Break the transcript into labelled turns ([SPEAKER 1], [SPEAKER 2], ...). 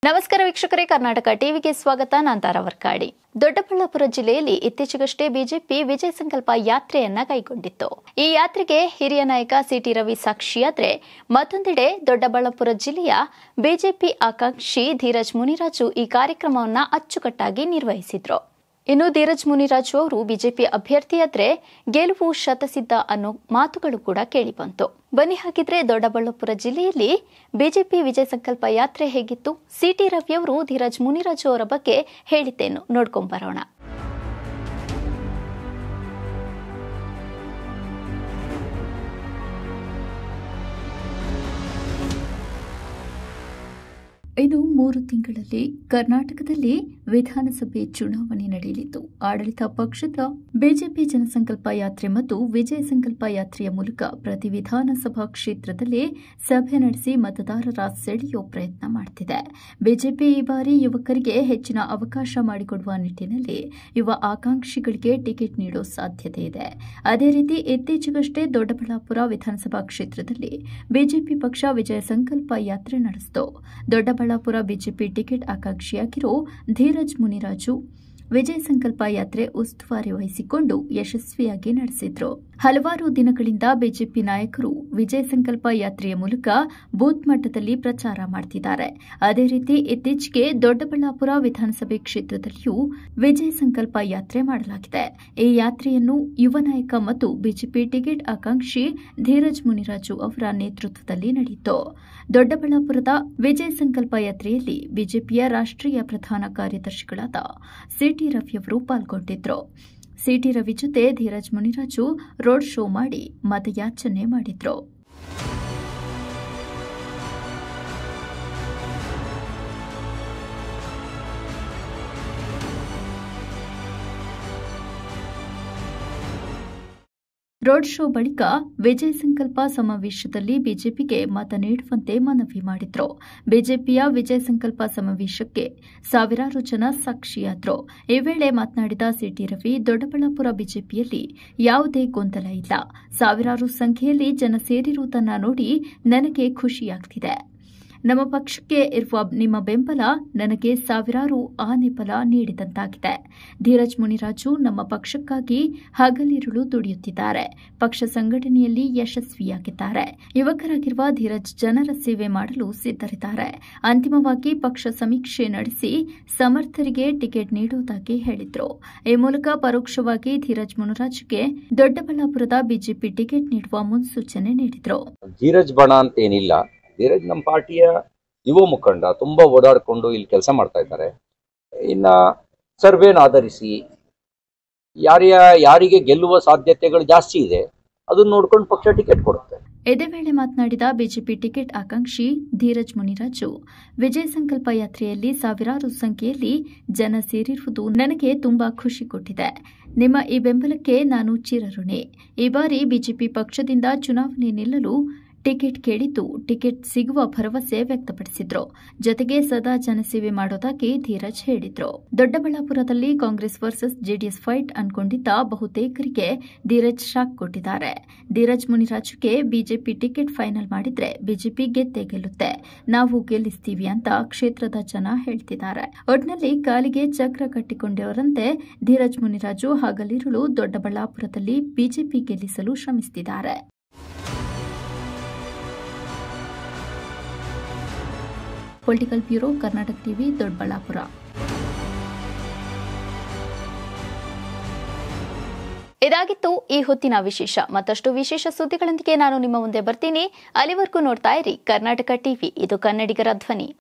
[SPEAKER 1] ನಮಸ್ಕಾರ ವೀಕ್ಷಕರೇ, ಕರ್ನಾಟಕ ಟಿವಿಗೆ ಸ್ವಾಗತ. ನಾನು ತಾರಾ ವರ್ಕಾಡಿ. ದೊಡ್ಡಬಳ್ಳಾಪುರ ಜಿಲ್ಲೆಯಲ್ಲಿ ಇತ್ತೀಚೆಗಷ್ಟೇ ಬಿಜೆಪಿ ವಿಜಯ ಸಂಕಲ್ಪ ಯಾತ್ರೆಯನ್ನ ಕೈಗೊಂಡಿತ್ತು. ಈ ಯಾತ್ರೆಗೆ ಹಿರಿಯ ನಾಯಕ ಸಿಟಿ ರವಿ ಸಾಕ್ಷಿಯಾದ್ರೆ, ಮತ್ತೊಂದೆಡೆ ದೊಡ್ಡಬಳ್ಳಾಪುರ ಜಿಲ್ಲೆಯ ಬಿಜೆಪಿ ಆಕಾಂಕ್ಷಿ ಧೀರಜ್ ಮುನಿರಾಜು ಈ ಕಾರ್ಯಕ್ರಮವನ್ನು ಅಚ್ಚುಕಟ್ಟಾಗಿ ನಿರ್ವಹಿಸಿದ್ರು. ಇನ್ನು ಧೀರಜ್ ಮುನಿರಾಜು ಅವರು ಬಿಜೆಪಿ ಅಭ್ಯರ್ಥಿಯಾದ್ರೆ ಗೆಲುವು ಶತಸಿದ್ಧ ಅನ್ನೋ ಮಾತುಗಳು ಕೂಡ ಕೇಳಿಬಂತು. ಬನ್ನಿ ಹಾಗಿದ್ರೆ ದೊಡ್ಡಬಳ್ಳಾಪುರ ಜಿಲ್ಲೆಯಲ್ಲಿ ಬಿಜೆಪಿ ವಿಜಯ ಸಂಕಲ್ಪ ಯಾತ್ರೆ ಹೇಗಿತ್ತು, ಸಿಟಿ ರವಿಯವರು ಧೀರಜ್ ಮುನಿರಾಜು ಅವರ ಬಗ್ಗೆ ಹೇಳಿದ್ದೇನು ನೋಡ್ಕೊಂಡ್ ಬರೋಣ. ಇನ್ನು 3 ತಿಂಗಳಲ್ಲಿ ಕರ್ನಾಟಕದಲ್ಲಿ ವಿಧಾನಸಭೆ ಚುನಾವಣೆ ನಡೆಯಲಿದ್ದು, ಆಡಳಿತ ಪಕ್ಷದ ಬಿಜೆಪಿ ಜನಸಂಕಲ್ಪ ಯಾತ್ರೆ ಮತ್ತು ವಿಜಯ ಸಂಕಲ್ಪ ಯಾತ್ರೆಯ ಮೂಲಕ ಪ್ರತಿ ವಿಧಾನಸಭಾ ಕ್ಷೇತ್ರದಲ್ಲಿ ಸಭೆ ನಡೆಸಿ ಮತದಾರರ ಸೆಳೆಯುವ ಪ್ರಯತ್ನ ಮಾಡುತ್ತಿದೆ. ಬಿಜೆಪಿ ಈ ಬಾರಿ ಯುವಕರಿಗೆ ಹೆಚ್ಚಿನ ಅವಕಾಶ ಮಾಡಿಕೊಡುವ ನಿಟ್ಟಿನಲ್ಲಿ ಯುವ ಆಕಾಂಕ್ಷಿಗಳಿಗೆ ಟಿಕೆಟ್ ನೀಡುವ ಸಾಧ್ಯತೆ ಇದೆ. ಅದೇ ರೀತಿ ಇತ್ತೀಚೆಗಷ್ಟೇ ದೊಡ್ಡಬಳ್ಳಾಪುರ ವಿಧಾನಸಭಾ ಕ್ಷೇತ್ರದಲ್ಲಿ ಬಿಜೆಪಿ ಪಕ್ಷ ವಿಜಯ ಸಂಕಲ್ಪ ಯಾತ್ರೆ ನಡೆಸಿತು. ದೊಡ್ಡಬಳ್ಳಾಪುರ ಬಿಜೆಪಿ ಟಿಕೆಟ್ ಆಕಾಂಕ್ಷಿಯಾಗಿರೋ ಧೀರಜ್ ಮುನಿರಾಜು ವಿಜಯ ಸಂಕಲ್ಪ ಯಾತ್ರೆ ಉಸ್ತುವಾರಿ ವಹಿಸಿಕೊಂಡು ಯಶಸ್ವಿಯಾಗಿ ನಡೆಸಿದ್ರು. ಹಲವಾರು ದಿನಗಳಿಂದ ಬಿಜೆಪಿ ನಾಯಕರು ವಿಜಯ ಸಂಕಲ್ಪ ಯಾತ್ರೆಯ ಮೂಲಕ ಬೂತ್ ಮಟ್ಟದಲ್ಲಿ ಪ್ರಚಾರ ಮಾಡುತ್ತಿದ್ದಾರೆ. ಅದೇ ರೀತಿ ಇತ್ತೀಚೆಗೆ ದೊಡ್ಡಬಳ್ಳಾಪುರ ವಿಧಾನಸಭೆ ಕ್ಷೇತ್ರದಲ್ಲಿಯೂ ವಿಜಯ ಸಂಕಲ್ಪ ಯಾತ್ರೆ ಮಾಡಲಾಗಿದೆ. ಈ ಯಾತ್ರೆಯನ್ನು ಯುವ ನಾಯಕ ಮತ್ತು ಬಿಜೆಪಿ ಟಿಕೆಟ್ ಆಕಾಂಕ್ಷಿ ಧೀರಜ್ ಮುನಿರಾಜು ಅವರ ನೇತೃತ್ವದಲ್ಲಿ ನಡೆಯಿತು. ದೊಡ್ಡಬಳ್ಳಾಪುರದ ವಿಜಯ ಸಂಕಲ್ಪ ಯಾತ್ರೆಯಲ್ಲಿ ಬಿಜೆಪಿಯ ರಾಷ್ಟ್ರೀಯ ಪ್ರಧಾನ ಕಾರ್ಯದರ್ಶಿಗಳಾದ ಸಿಟಿ ರವಿಯವರು ಪಾಲ್ಗೊಂಡಿದ್ರು. ಸಿಟಿ ರವಿ ಜೊತೆ ಧೀರಜ್ ಮುನಿರಾಜು ರೋಡ್ ಶೋ ಮಾಡಿ ಮತಯಾಚನೆ ಮಾಡಿದ್ರು. ರೋಡ್ ಶೋ ಬಳಿಕ ವಿಜಯ ಸಂಕಲ್ಪ ಸಮಾವೇಶದಲ್ಲಿ ಬಿಜೆಪಿಗೆ ಮತ ನೀಡುವಂತೆ ಮನವಿ ಮಾಡಿದ್ರು. ಬಿಜೆಪಿಯ ವಿಜಯ ಸಂಕಲ್ಪ ಸಮಾವೇಶಕ್ಕೆ ಸಾವಿರಾರು ಜನ ಸಾಕ್ಷಿಯಾದ್ರು. ಈ ವೇಳೆ ಮಾತನಾಡಿದ ಸಿಟಿ ರವಿ, ದೊಡ್ಡಬಳ್ಳಾಪುರ ಬಿಜೆಪಿಯಲ್ಲಿ ಯಾವುದೇ ಗೊಂದಲ ಇಲ್ಲ. ಸಾವಿರಾರು ಸಂಖ್ಯೆಯಲ್ಲಿ ಜನ ಸೇರಿರುವುದನ್ನು ನೋಡಿ ನನಗೆ ಖುಷಿಯಾಗ್ತಿದೆ. ನಮ್ಮ ಪಕ್ಷಕ್ಕೆ ಇರುವ ನಿಮ್ಮ ಬೆಂಬಲ ನನಗೆ ಸಾವಿರಾರು ಆನೆ ಬಲ ನೀಡಿದಂತಾಗಿದೆ. ಧೀರಜ್ ಮುನಿರಾಜು ನಮ್ಮ ಪಕ್ಷಕ್ಕಾಗಿ ಹಗಲಿರುಳು ದುಡಿಯುತ್ತಿದ್ದಾರೆ. ಪಕ್ಷ ಸಂಘಟನೆಯಲ್ಲಿ ಯಶಸ್ವಿಯಾಗಿದ್ದಾರೆ. ಯುವಕರಾಗಿರುವ ಧೀರಜ್ ಜನರ ಸೇವೆ ಮಾಡಲು ಸಿದ್ಧರಿದ್ದಾರೆ. ಅಂತಿಮವಾಗಿ ಪಕ್ಷ ಸಮೀಕ್ಷೆ ನಡೆಸಿ ಸಮರ್ಥರಿಗೆ ಟಿಕೆಟ್ ನೀಡುವುದಾಗಿ ಹೇಳಿದ್ರು. ಈ ಮೂಲಕ ಪರೋಕ್ಷವಾಗಿ ಧೀರಜ್ ಮುನಿರಾಜುಗೆ ದೊಡ್ಡಬಳ್ಳಾಪುರದ ಬಿಜೆಪಿ ಟಿಕೆಟ್ ನೀಡುವ ಮುನ್ಸೂಚನೆ ನೀಡಿದ್ರು.
[SPEAKER 2] ಧೀರಜ್ ಬಣ ಅಂತ ಏನಿಲ್ಲ. ಧೀರಜ್ ನಮ್ಮ ಪಾರ್ಟಿಯ ಯುವ ಮುಖಂಡ, ತುಂಬಾ ಓಡಾಡಿಕೊಂಡು ಇಲ್ಲಿ ಕೆಲಸ ಮಾಡ್ತಾ ಇದ್ದಾರೆ. ಇನ್ನ ಸರ್ವೇನ ಆಧರಿಸಿ ಯಾರಿಗೆ ಗೆಲ್ಲುವ ಸಾಧ್ಯತೆಗಳು ಜಾಸ್ತಿ ಇದೆ ಅದನ್ನ ನೋಡ್ಕೊಂಡು ಪಕ್ಷ ಟಿಕೆಟ್ ಕೊಡುತ್ತೆ.
[SPEAKER 1] ಇದೇ ವೇಳೆ ಮಾತನಾಡಿದ ಬಿಜೆಪಿ ಟಿಕೆಟ್ ಆಕಾಂಕ್ಷಿ ಧೀರಜ್ ಮುನಿರಾಜು, ವಿಜಯ ಸಂಕಲ್ಪ ಯಾತ್ರೆಯಲ್ಲಿ ಸಾವಿರಾರು ಸಂಖ್ಯೆಯಲ್ಲಿ ಜನ ಸೇರಿರುವುದು ನನಗೆ ತುಂಬಾ ಖುಷಿ ಕೊಟ್ಟಿದೆ. ನಿಮ್ಮ ಈ ಬೆಂಬಲಕ್ಕೆ ನಾನು ಚಿರಋಣಿ. ಈ ಬಾರಿ ಬಿಜೆಪಿ ಪಕ್ಷದಿಂದ ಚುನಾವಣೆ ನಿಲ್ಲಲು ಟಿಕೆಟ್ ಕೇಳಿದ್ದು ಟಿಕೆಟ್ ಸಿಗುವ ಭರವಸೆ ವ್ಯಕ್ತಪಡಿಸಿದ್ರು. ಜೊತೆಗೆ ಸದಾ ಜನಸೇವೆ ಮಾಡೋದಾಗಿ ಧೀರಜ್ ಹೇಳಿದ್ರು. ದೊಡ್ಡಬಳ್ಳಾಪುರದಲ್ಲಿ ಕಾಂಗ್ರೆಸ್ ವರ್ಸಸ್ ಜೆಡಿಎಸ್ ಫೈಟ್ ಅನ್ಕೊಂಡಿದ್ದ ಬಹುತೇಕರಿಗೆ ಧೀರಜ್ ಶಾಕ್ ಕೊಟ್ಟಿದ್ದಾರೆ. ಧೀರಜ್ ಮುನಿರಾಜುಗೆ ಬಿಜೆಪಿ ಟಿಕೆಟ್ ಫೈನಲ್ ಮಾಡಿದ್ರೆ ಬಿಜೆಪಿ ಗೆದ್ದೇ ಗೆಲ್ಲುತ್ತೆ, ನಾವು ಗೆಲ್ಲಿಸ್ತೀವಿ ಅಂತ ಕ್ಷೇತ್ರದ ಜನ ಹೇಳ್ತಿದ್ದಾರೆ. ಒಟ್ನಲ್ಲಿ ಕಾಲಿಗೆ ಚಕ್ರ ಕಟ್ಟಿಕೊಂಡವರಂತೆ ಧೀರಜ್ ಮುನಿರಾಜು ಹಗಲಿರುಳು ದೊಡ್ಡಬಳ್ಳಾಪುರದಲ್ಲಿ ಬಿಜೆಪಿ ಗೆಲ್ಲಿಸಲು ಶ್ರಮಿಸುತ್ತಿದ್ದಾರೆ. Political bureau, Karnataka TV, Doddaballapur. ಇದಾಗಿತ್ತು ಈ ಹೊತ್ತಿನ ವಿಶೇಷ. ಮತ್ತಷ್ಟು ವಿಶೇಷ ಸುದ್ದಿಗಳೊಂದಿಗೆ ನಾನು ನಿಮ್ಮ ಮುಂದೆ ಬರ್ತೀನಿ. ಅಲ್ಲಿವರೆಗೂ ನೋಡ್ತಾ ಇರಿ ಕರ್ನಾಟಕ ಟಿವಿ, ಇದು ಕನ್ನಡಿಗರ ಧ್ವನಿ.